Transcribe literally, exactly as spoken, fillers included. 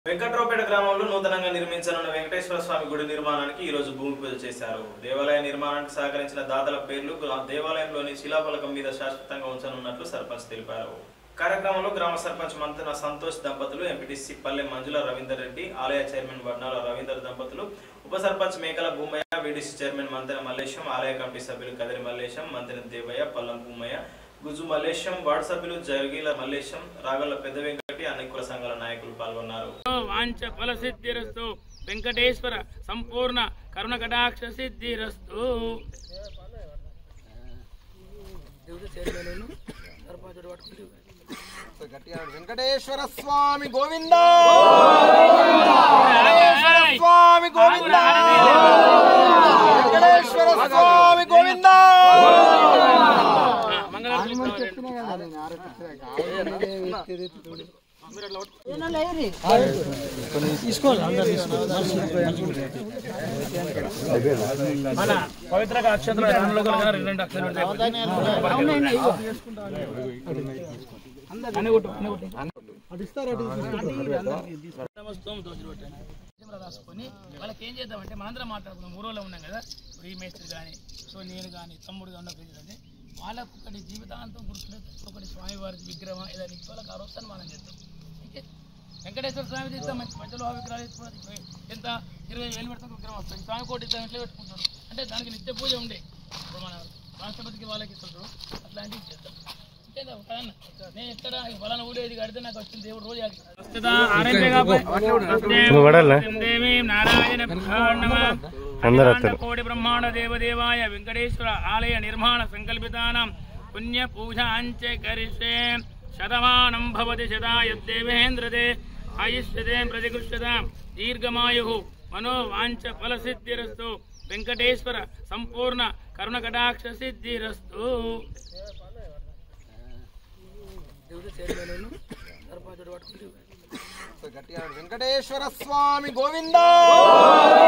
వెంకట్రావుపేట గ్రామంలో నూతనంగా నిర్మించనున్న వెంకటేశ్వర స్వామి గుడి నిర్మాణానికి ఈ రోజు భూమి పూజ చేశారు. దేవాలయ నిర్మాణానికి సహకరించిన దాతల పేర్లు దేవాలయంలోని శిలాఫలకం మీద శాశ్వతంగా ఉంచనున్నట్లు సర్పంచ్ తెలిపారు. కార్యక్రమంలో గ్రామ సర్పంచ్ మంతెన సంతోష్ దంపతులు, ఎంపీటీసీ పల్లె మంజుల రవీందర్ రెడ్డి, ఆలయ చైర్మన్ వర్ణాల రవీందర్ దంపతులు, ఉప సర్పంచ్ మేకల భూమయ్య, వీడీసీ చైర్మన్ మంతెన మల్లేశం, ఆలయ కమిటీ సభ్యులు కదిరి మల్లేశం, మంతెన దేవయ్య, పల్లం భూమయ్య, గుజు మల్లేశం, వార్డు సభ్యులు జగిల మల్లేశం, రాగల పెద్ద వెంకటి, అన్ని కుల సంఘాల నాయకులు పాల్గొన్నారు. వాంఛ ఫల సిద్ధిరస్తు, వెంకటేశ్వర సంపూర్ణ కరుణ కటాక్ష సిద్ధిరస్తు. వెంకటేశ్వర స్వామి గోవింద, వెంకటేశ్వర స్వామి గోవింద, వెంకటేశ్వర స్వామి గోవింద. మన పవిత్ర అక్షంతరం రెండు అక్షరాలు రాసుకొని వాళ్ళకి ఏం చేద్దామంటే మనందరం మాట్లాడుకున్నాం. ఊరోలో ఉన్నాం కదా, ఈ మేస్త్రి కానీ, సో నేను కానీ, తమ్ముడు కానీ, వాళ్ళకు ఒకటి జీవితాంతం గుర్తులేదు. ఒకటి స్వామివారి విగ్రహం ఏదైనా వాళ్ళకి ఆ రోజు మనం చేద్దాం. ఓకే, వెంకటేశ్వర స్వామి చేస్తాం, మంచి మధ్యలో ఆ విగ్రహాలు తెచ్చుకోవడానికి ఎంత ఇరవై వేలు పెడతాం, విగ్రహం వస్తుంది. స్వామి కోటి ఇద్దాం, ఇంట్లో పెట్టుకుంటారు. అంటే దానికి నిత్య పూజ ఉండే ఇప్పుడు మన రాష్ట్రపతికి వాళ్ళకి ఇస్తుంటారు, అట్లాంటివి చేద్దాం. నేను ఎక్కడ ఫలానా ఊడేది కడితే నాకు వచ్చింది దేవుడు రోజు నారాయణ కోటి బ్రహ్మాండ దేవదేవాయ వెంకటేశ్వర ఆలయ నిర్మాణ సంకల్పితానాం పుణ్య పూజాంచ కరిష్యే. శతమానం భవతి శతాయుర్దేవేంద్రదే ఆయుష్యతే ప్రతిగృష్యతాం దీర్ఘమాయు మనో వాంఛ ఫల సిద్ధిరస్తు. వెంకటేశ్వర సంపూర్ణ కరుణ కటాక్ష సిద్ధిరస్తు. వెంకటేశ్వర స్వామి గోవింద.